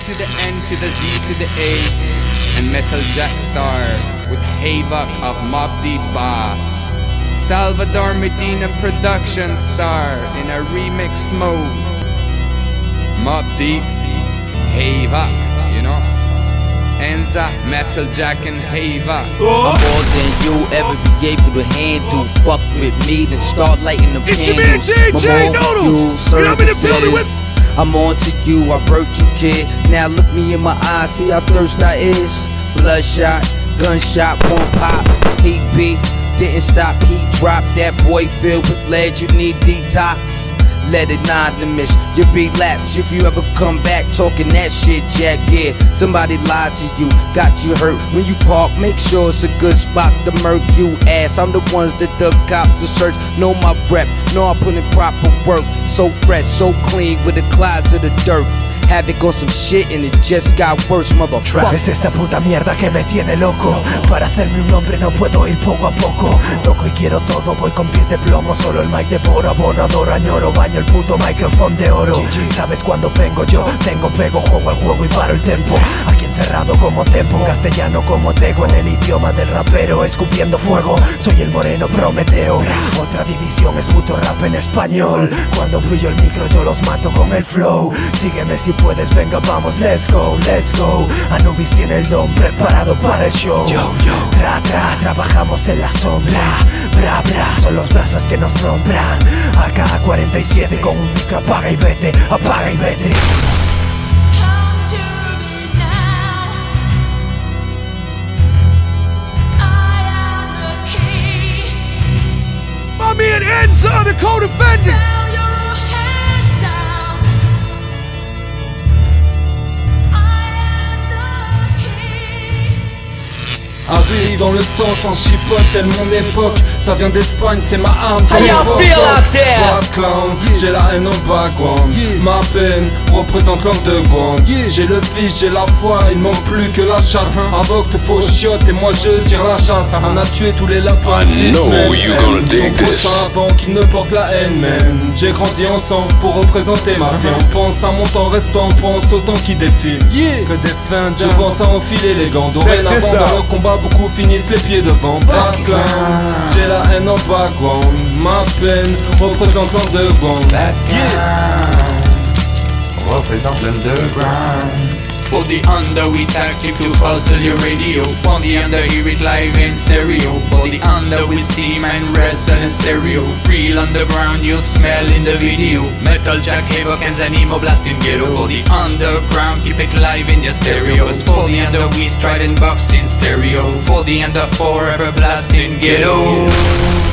to the N to the Z to the A, and Metal Jack Star with Havoc of Mobb Deep Boss. Salvador Medina production star in a remix mode. Mobb Deep, Havoc, you know. Enza, Metal Jack and Havoc. I'm more than you ever be able to handle. Fuck with me, then start lighting the it's candles. It's your man, JJ Noodles. You know I'm in the building with. I'm on to you, I birthed you, kid. Now look me in my eyes, see how thirst I is. Bloodshot, gunshot, one pop, heat beef. Didn't stop, heat drop. That boy filled with lead, you need detox. Let it anonymous, you relapse if you ever come back talking that shit, Jack. Yeah, somebody lied to you, got you hurt. When you park, make sure it's a good spot to murk you ass. I'm the ones that the cops to search. Know my rep, know I put in proper work. So fresh, so clean with a closet of dirt. Havoc on some shit and it just got worse, motherfucker. Es esta puta mierda que me tiene loco. Para hacerme un nombre no puedo ir poco a poco. Toco y quiero todo, voy con pies de plomo. Solo el mic devora, abonador, añoro. Baño el puto micrófono de oro. ¿Sabes cuándo vengo yo? Tengo pego, juego al juego y paro el tempo. Aquí encerrado como tempo, en castellano como tego. En el idioma del rapero, escupiendo fuego. Soy el moreno Prometeo. Otra división es puto rap en español. Cuando brillo el micro yo los mato con el flow. Sígueme si puedes, venga vamos, let's go, let's go. Anubis tiene el don preparado para el show. Yo, trabajamos en la sombra. Bra, son los brasas que nos nombran. AK-47 con un micro, apaga y vete, apaga y vete. My man Enza, the co-defendant. Arrive dans le sang sans chipote, telle mon époque. Ça vient d'Espagne, c'est ma âme. How y'all feel out there? Rap clown, j'ai la haine en background. Ma peine représente l'underground. J'ai le fils, j'ai la foi, il manque plus que la chatte. Invoque te faux chiottes et moi je tire la chasse. On a tué tous les lapins de 6 semaines. Ton prochain avant qu'il ne porte la haine, man. J'ai grandi ensemble pour représenter ma vie. On pense à mon temps restant, pense au temps qui défile. Que des fins, je pense à enfiler les gants. Dorénavant dans le combat, beaucoup finissent les pieds devant. Background, j'ai la haine en background. Ma peine représente l'underground. Represent l'underground. For the under we tactic to puzzle your radio. For the under hear it live in stereo. For the under we steam and wrestle in stereo. Real underground you'll smell in the video. Metal Jack, Havoc and Zanimo blast in ghetto. For the underground keep it live in your stereos. For the under we stride and box in stereo. For the under forever blast in ghetto.